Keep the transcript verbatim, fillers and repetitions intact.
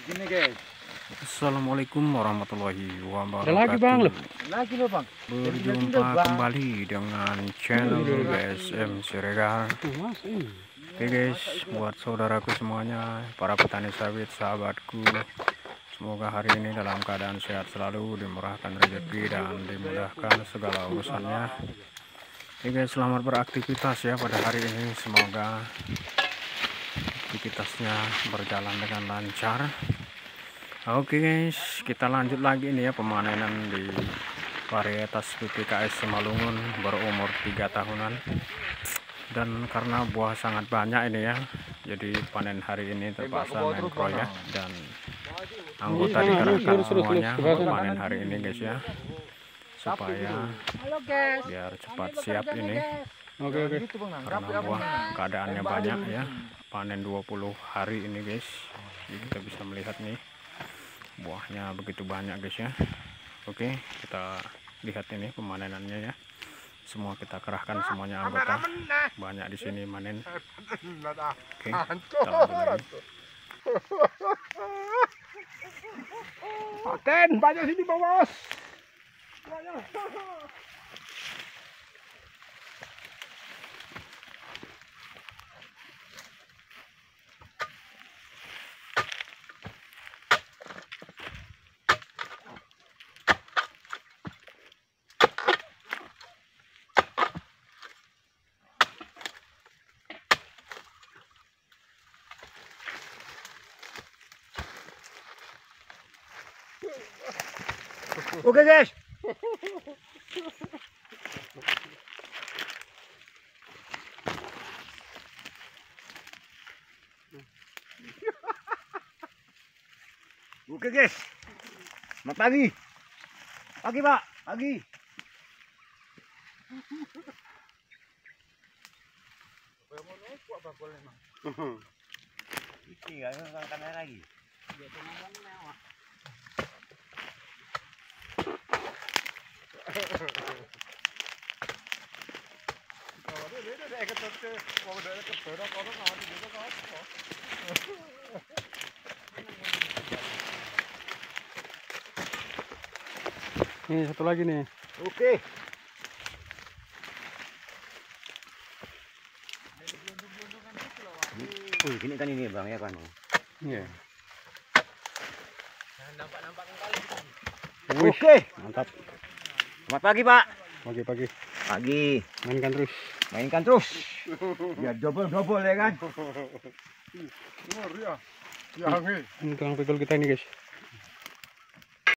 Gini guys. Assalamualaikum warahmatullahi wabarakatuh. Ada lagi bang loh. Lagi loh bang. Berjumpa kembali dengan channel B S M Siregar. Oke guys, buat saudaraku semuanya, para petani sawit, sahabatku, semoga hari ini dalam keadaan sehat selalu, dimurahkan rezeki dan dimudahkan segala urusannya. Oke guys, selamat beraktivitas ya pada hari ini. Semoga aktivitasnya berjalan dengan lancar. Oke guys, kita lanjut lagi nih ya pemanenan di varietas P P K S Simalungun berumur tiga tahunan. Dan karena buah sangat banyak ini ya, jadi panen hari ini terpaksa mengkroy ya, dan anggota dikerahkan semuanya untuk panen hari ini guys ya, supaya biar cepat siap ini. Oke oke. Karena buah keadaannya banyak ya, panen dua puluh hari ini guys. Jadi kita bisa melihat nih buahnya begitu banyak guys ya. Oke, kita lihat ini pemanenannya ya. Semua kita kerahkan semuanya anggota, banyak di sini manen. Oke, kita lanjut lagi. Paten banyak sini bos. Oke guys. Oke guys. Selamat pagi. Pagi Pak. Pagi. Ini nggak kamera lagi. Nih satu lagi nih. Oke. Wih, gini kan ini bang ya kan. Iya. Oke. Mantap. Selamat pagi Pak. Pagi-pagi. Pagi. Mainkan terus. Mainkan terus. Ya double double ya kan. Ini tukang pikul kita ini guys.